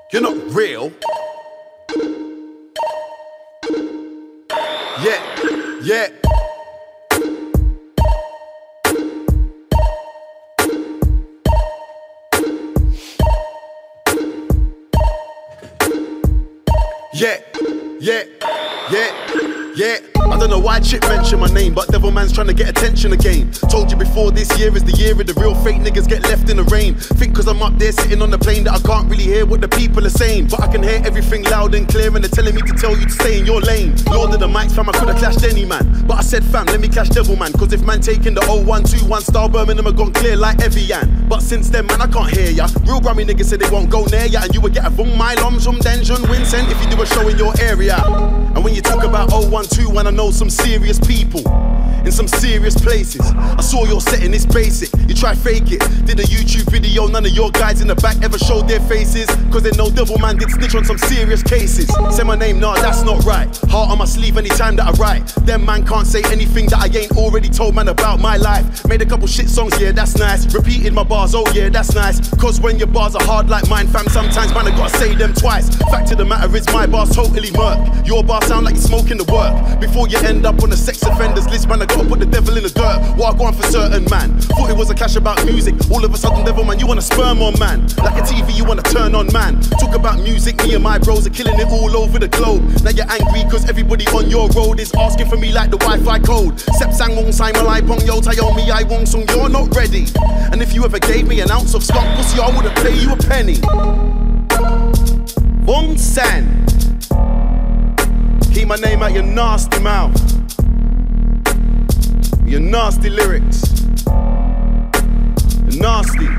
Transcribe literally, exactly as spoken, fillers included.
You're not real. Yeah, yeah. Yeah, yeah, yeah, yeah. I don't know why Chip mentioned my name, but Devil Man's trying to get attention again. Told you before, this year is the year of the real fake niggas get left in the rain. Think cause I'm up there sitting on the plane that I can't really hear what the people are saying, but I can hear everything loud and clear, and they're telling me to tell you to stay in your lane. Lord of the mics, fam, I could've clashed any man, but I said fam, let me clash Devil Man, cause if man taking the oh one two one star Birmingham have gone clear like Evian. But since then, man, I can't hear ya. Real Grammy niggas say they won't go near ya, and you would get a vung my lom zum denjun Vincent if you do a show in your area. And when you talk about oh one two one, I know some serious people in some serious places. I saw your setting, it's basic. You try fake it. Did a YouTube video, none of your guys in the back ever showed their faces, cause they know Devil Man did snitch on some serious cases. Say my name, nah, that's not right. Heart on my sleeve anytime that I write. Them man can't say anything that I ain't already told man about my life. Made a couple shit songs, yeah, that's nice. Repeated my bars, oh yeah, that's nice. Cause when your bars are hard like mine, fam, sometimes man I gotta say them twice. Fact of the matter is my bars totally murk. Your bars sound like you're smoking the work. Before you end up on the sex offenders list, man, I gotta put the devil in the dirt. What I go on for certain man. Thought it was a clash about music. All of a sudden, Devil Man, you wanna sperm on man. Like a T V, you wanna turn on man. Talk about music, me and my bros are killing it all over the globe. Now you're angry cause everybody on your road is asking for me like the Wi-Fi code. Sep sang wong sai malai pong yo tayomi I wong sung, you're not ready. And if you ever gave me an ounce of skunk pussy, I wouldn't pay you a penny. Wong San. Keep my name out your nasty mouth. Your nasty lyrics. You're nasty.